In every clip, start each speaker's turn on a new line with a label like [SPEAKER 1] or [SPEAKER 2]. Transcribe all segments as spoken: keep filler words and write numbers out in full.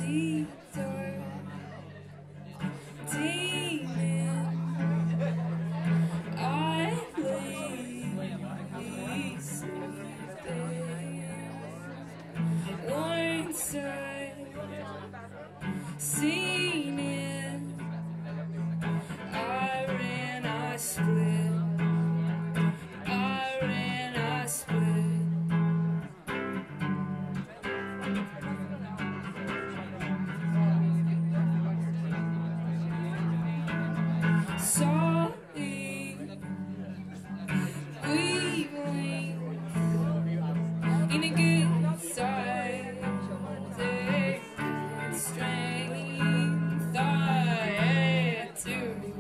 [SPEAKER 1] see through demon. I lay sleeping. Once I seen it, I ran, I split. I ran, I split. Sorry, we blinked in a good side. There's strength I had to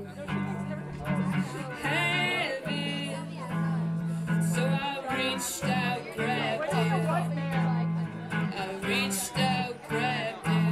[SPEAKER 1] have it, so I reached out, grabbed it. I reached out, grabbed it.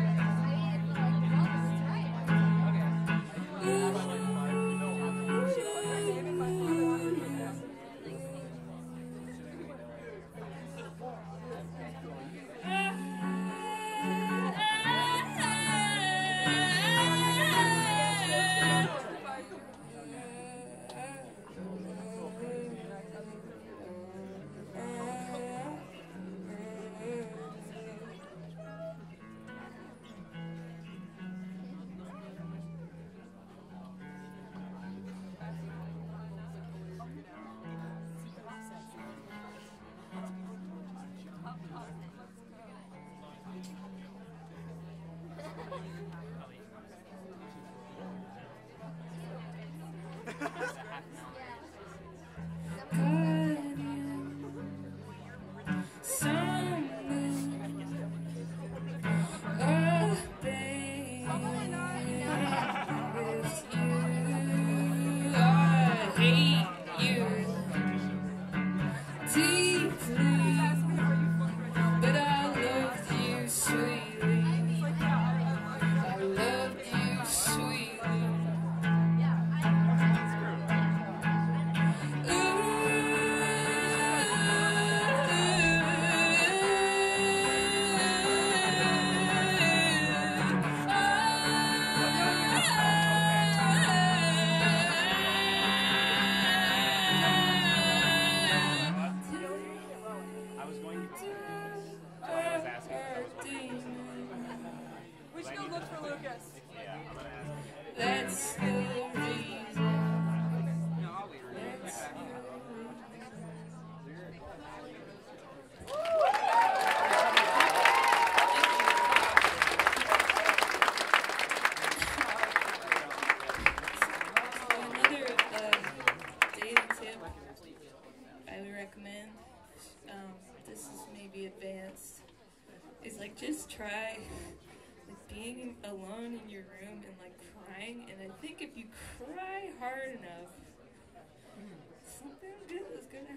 [SPEAKER 1] That's the reason. That's another uh, dating tip I would recommend. Um, this is maybe advanced. Is like just try like being alone in your room and like crying, and I think if you cry hard enough, something good is gonna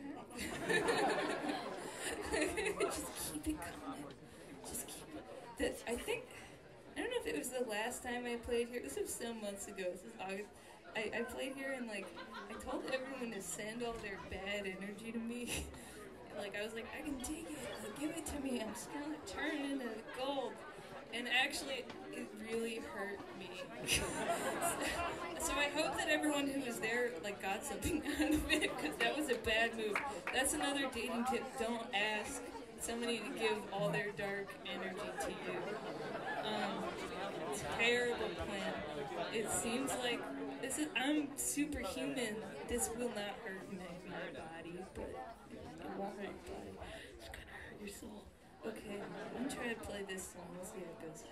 [SPEAKER 1] happen. Just keep it coming. Just keep it. That, I think, I don't know if it was the last time I played here. This was some months ago. This is August. I, I played here and like I told everyone to send all their bad energy to me. And, like I was like, I can take it. Like, give it to me. I'm just gonna turn it into gold. And actually, it really hurt me. So I hope that everyone who was there like got something out of it, because that was a bad move. That's another dating tip. Don't ask somebody to give all their dark energy to you. Um, terrible plan. It seems like this is. I'm superhuman. This will not hurt my, my body, but it won't hurt your body. It's gonna hurt your soul. Okay, I'm gonna try to play this song. Let's see how it goes.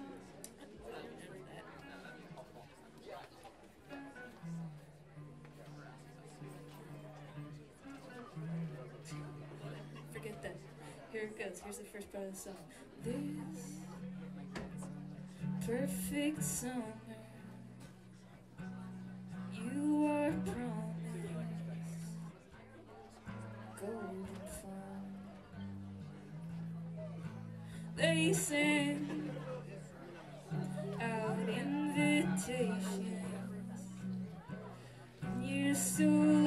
[SPEAKER 1] Forget that. Here it goes. Here's the first part of the song. This perfect summer, you are promised golden fun. They send out invitations. You're so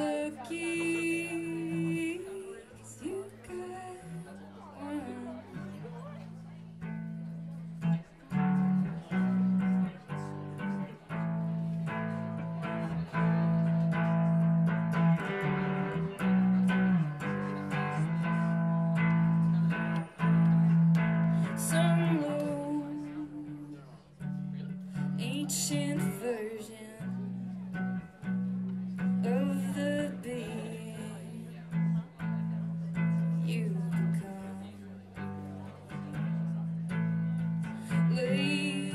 [SPEAKER 1] lucky, 'cause you got one. ancient version of the being you become. Lays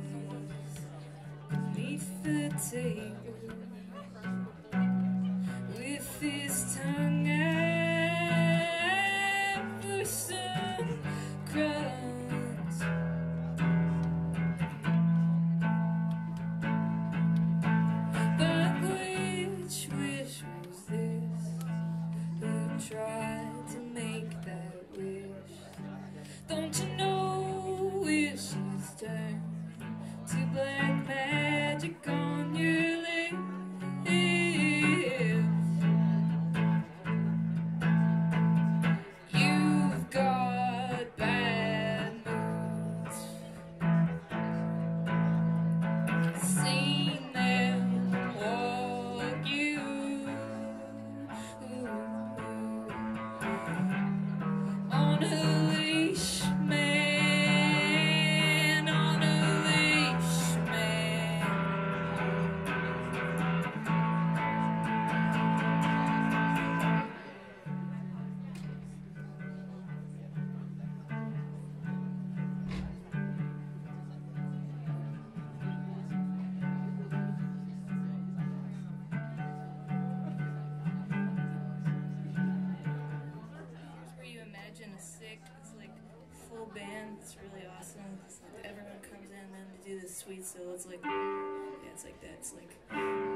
[SPEAKER 1] beneath the table with his tongue out for some crumbs. But which wish was this? Who tried to make that wish? Don't you know wishes turn to black magic on your lips? You've got bad moods. Seen them walk you on a leash, man, on a leash, man. Where you imagine a sick, it's like full band, it's really awesome. It's like everyone comes in then to do this sweet solo. It's like, yeah, it's like that. It's like